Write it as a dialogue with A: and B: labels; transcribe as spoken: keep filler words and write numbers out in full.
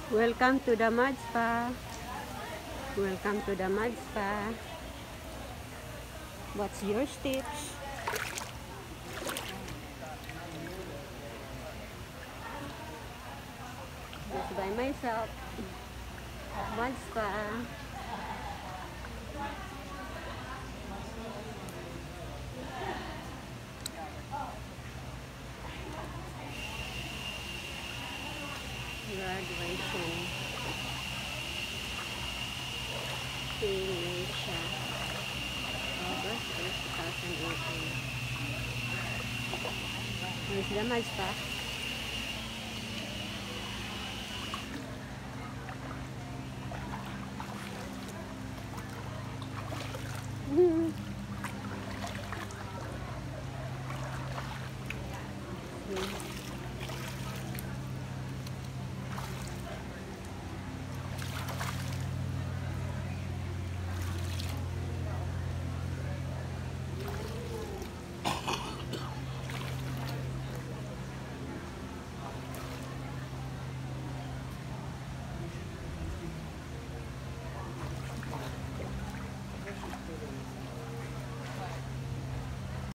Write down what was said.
A: Welcome to the Mud Spa. Welcome to the Mud Spa. What's your tips? Just by myself. Mud Spa. Graduation. Finish siya. August two thousand eighteen. Where's the Mud Spa?